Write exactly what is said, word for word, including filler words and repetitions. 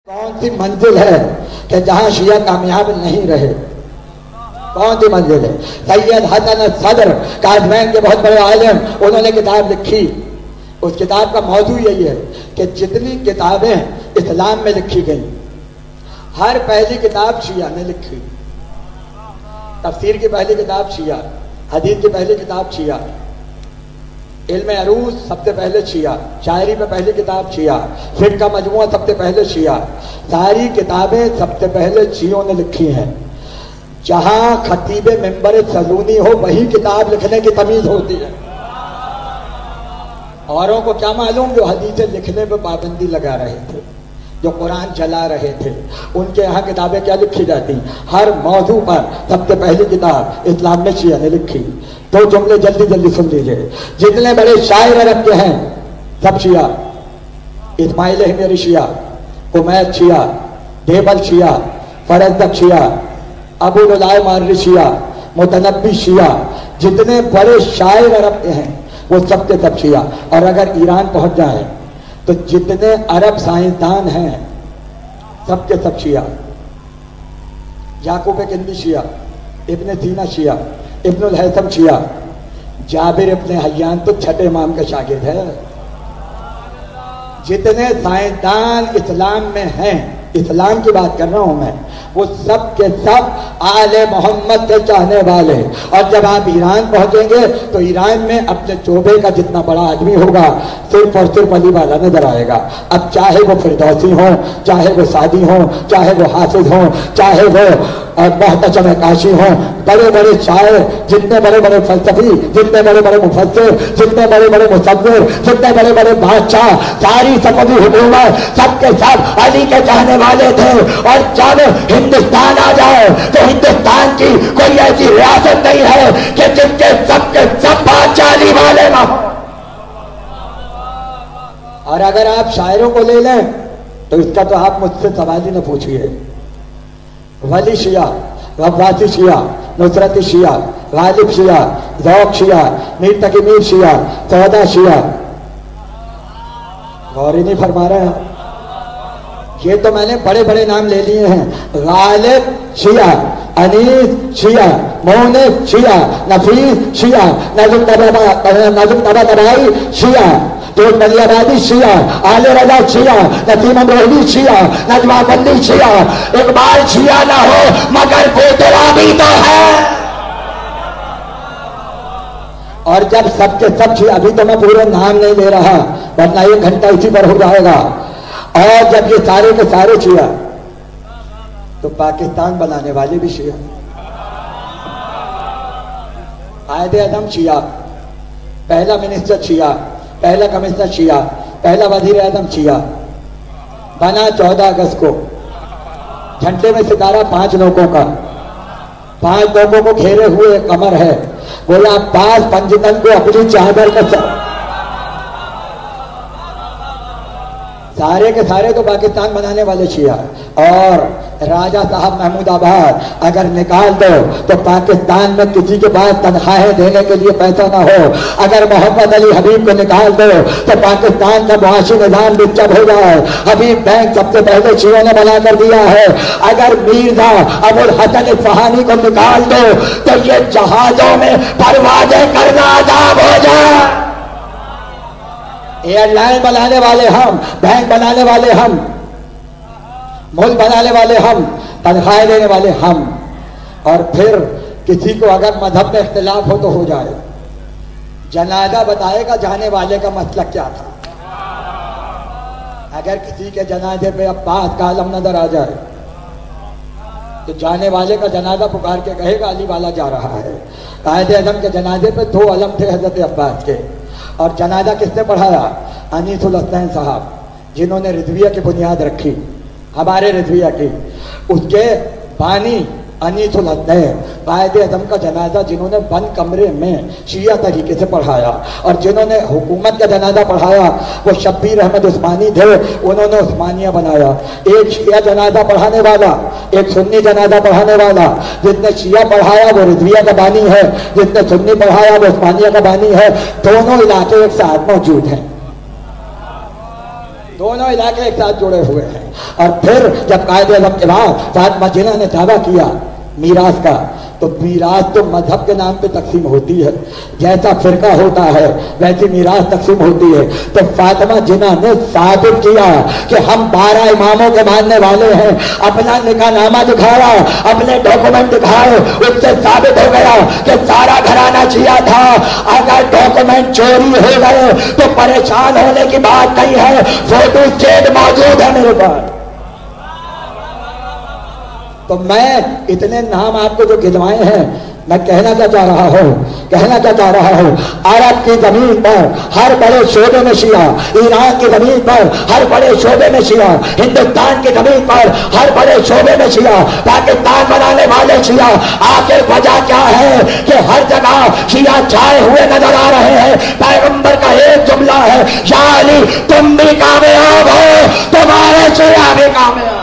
کون سی منزل ہے کہ جہاں شیعہ کامیاب نہیں رہے؟ کون سی منزل ہے؟ سید حسن صدر کاظمین کے بہت بڑے عالم، انہوں نے کتاب لکھی. اس کتاب کا موضوع یہی ہے کہ جتنی کتابیں اسلام میں لکھی گئیں، ہر پہلی کتاب شیعہ نے لکھی. تفسیر کی پہلی کتاب شیعہ، حدیث کی پہلی کتاب شیعہ، علم عروض سب سے پہلے شیعہ، شاعری پہ پہلی کتاب شیعہ، فقہ کا مجموعہ سب سے پہلے شیعہ. ساری کتابیں سب سے پہلے شیعوں نے لکھی ہیں. جہاں خطیب منبر سلونی ہو وہی کتاب لکھنے کی تمیز ہوتی ہے. اوروں کو کیا معلوم جو حدیثیں لکھنے پہ پابندی لگا رہے تھے، جو قرآن چلا رہے تھے، ان کے یہاں کتابیں کیا لکھی جاتی. ہر موضوع پر سب سے پہلی کتاب اسلام میں شیعہ نے لکھی. دو جملے جلدی جلدی سن لیجئے. جتنے بڑے شاعر عرب کے ہیں سب شیعہ. اسماعیل ہمیری شیعہ، حمید شیعہ، دیبل شیعہ، فرزدق شیعہ، ابو العلا مارری شیعہ، متنبی شیعہ. جتنے بڑے شاعر عرب کے ہیں وہ سب کے سب شیعہ. اور اگر ایران پہنچ جائیں تو جتنے عرب سائنسدان ہیں سب کے سب شیعہ. یعقوب کندی شیعہ، ابن سینا شیعہ، ابن الہیثم شیعہ، جابر ابن حیان تو چھٹے امام کے شاگرد ہے. جتنے سائنسدان اسلام میں ہیں، اسلام کی بات کر رہا ہوں میں، وہ سب کے سب آل محمد کے چاہنے والے. اور جب آپ ایران پہنچیں گے تو ایران میں اپنے چوبے کا جتنا بڑا آدمی ہوگا صرف اور صرف علی والا نظر آئے گا. اب چاہے وہ فردوسی ہوں، چاہے وہ سعدی ہوں، چاہے وہ حافظ ہوں، چاہے وہ محتشم کاشی ہوں، بڑے بڑے شاعر، جتنے بڑے بڑے فلسفی، جتنے بڑے بڑے مفسر، جتنے بڑے بڑے مصور، جتنے بڑے بڑے بادشاہ، ساری صفوی حکومت سب کے سب علی کے چاہنے والے تھے. اور جب ہندوستان آ جائے تو ہندوستان کی کوئی ایسی ریاست نہیں ہے کہ جن کے سب کے سب بادشاہ علی والے نہ ہوں. اور اگر آپ شاعروں کو لے لیں تو اس کا تو آپ مجھ سے سوال ہی نہ پوچھئے. ولی شیعہ، غواثی شیعہ، نصرتی شیعہ، غالب شیعہ، ذوق شیعہ، میر تقی میر شیعہ، سودا شیعہ. غور ہی نہیں فرما رہے ہیں. یہ تو میں نے بڑے بڑے نام لے لیے ہیں. غالب شیعہ، انیس شیعہ، مونس شیعہ، نفیس شیعہ، نظم طباطبائی شیعہ، دودھ بلی آبادی شیعہ، آل رضا شیعہ، نسیم امروہی شیعہ، نجمہ بندی شیعہ. اقبال شیعہ نہ ہو مگر کوترا بھی تو ہے. اور جب سب کے سب شیعہ، ابھی تو میں پورے نام نہیں لے رہا ورنہ ایک گھنٹہ اسی پر ہو جائے گا. اور جب یہ سارے کے سارے شیعہ تو پاکستان بنانے والے بھی شیعہ. قائد اعظم شیعہ، پہلا منسٹر شیعہ، پہلا کمشنر شیعہ، پہلا وزیر اعظم شیعہ. بنا چودہ اگست کو. جھنڈے میں ستارہ پانچ لوگوں کا، پانچ لوگوں کو گھیرے ہوئے کمر ہے. گویا عباس پنجتن کو اپنی چادر کا سارے کے سارے تو پاکستان بنانے والے شیعہ. اور راجہ صاحب محمود آباد اگر نکال دو تو پاکستان میں کسی کے پاس تنخواہیں دینے کے لیے پیسہ نہ ہو. اگر محمد علی حبیب کو نکال دو تو پاکستان کا معاشی نظام ڈسٹرب ہو جائے. حبیب بینک سب سے پہلے شیعوں نے بنا کر دیا ہے. اگر میرزا ابو الحسن اصفہانی کو نکال دو تو یہ جہازوں میں پروازیں کرنا عذاب ہو جائے. ایئر لائن بنانے والے ہم، بینک بنانے والے ہم، ملک بنانے والے ہم، تنخواہیں دینے والے ہم. اور پھر کسی کو اگر مذہب میں اختلاف ہو تو ہو جائے. جنازہ بتائے گا جانے والے کا مسلک کیا تھا. اگر کسی کے جنازے پہ عباس کا علم نظر آ جائے تو جانے والے کا جنازہ پکار کے کہے گا علی والا جا رہا ہے. قائد اعظم کے جنازے پہ دو علم تھے حضرت عباس کے. اور جنازہ کس نے پڑھایا؟ انیس الحسین صاحب، جنہوں نے رضویہ کی بنیاد رکھی، ہمارے رضویہ کی. اس کے بانی انیس الحسین، قائد اعظم کا جنازہ جنہوں نے بند کمرے میں شیعہ طریقے سے پڑھایا. اور جنہوں نے حکومت کا جنازہ پڑھایا وہ شبیر احمد عثمانی تھے، انہوں نے عثمانیہ بنایا. ایک شیعہ جنازہ پڑھانے والا، ایک سنی جنازہ پڑھانے والا. جس نے شیعہ پڑھایا وہ رضویہ کا بانی ہے، جس نے سنی پڑھایا وہ عثمانیہ کا بانی ہے. دونوں علاقے ایک ساتھ موجود ہیں. दोनों इलाके एक साथ जुड़े हुए हैं। और फिर जब कायदे अज़म के बाद फातिमा जिन्ना ने दावा किया मीरास का, तो मीरास तो मजहब के नाम पे तकसीम होती है, जैसा फिरका होता है वैसी मीरास तकसीम होती है। तो फातिमा जिन्ना ने साबित किया कि हम बारह इमामों के मानने वाले हैं, अपना निकाहनामा दिखाया, अपने डॉक्यूमेंट दिखाए, उससे साबित हो गया कि सारा घराना जिया था। अगर डॉक्यूमेंट चोरी हो गए तो परेशान होने की बात नहीं है, फोटो स्टेट मौजूद है मेरे पास। तो मैं इतने नाम आपको जो गिनवाए हैं, मैं कहना क्या चाह रहा हूँ कहना क्या चाह रहा हूँ अरब की जमीन पर हर बड़े शोबे में शिया, ईरान की जमीन पर हर बड़े शोबे में शिया, हिंदुस्तान की जमीन पर हर बड़े शोबे में शिया, पाकिस्तान बनाने वाले शिया। आखिर वजह क्या है कि हर जगह शिया छाए हुए नजर आ रहे हैं। पैगंबर का एक जुमला है, या अली तुम भी कामयाब हो, तुम्हारे शिया भी कामयाब।